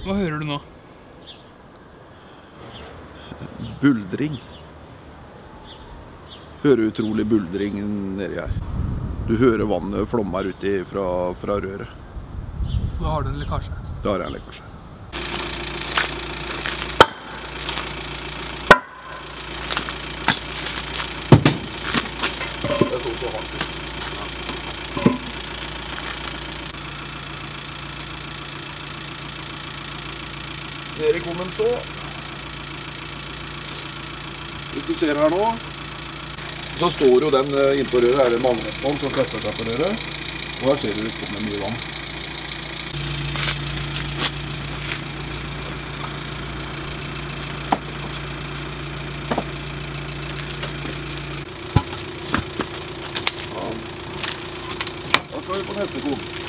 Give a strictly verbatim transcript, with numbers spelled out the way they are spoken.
Hva hører du nå? Buldring. Hører utrolig buldring nedi her. Du hører vannet flommer ut fra, fra røret. Da har du en lekkasje? Da har jeg en lekkasje. Det så så hardt ut. Nede kom den så. Hvis du ser her nå, så står jo den innpå røret, er det magnetbånd som fester seg på røret. Og her ser du det kommer mye vann. Da skal vi på neste kok.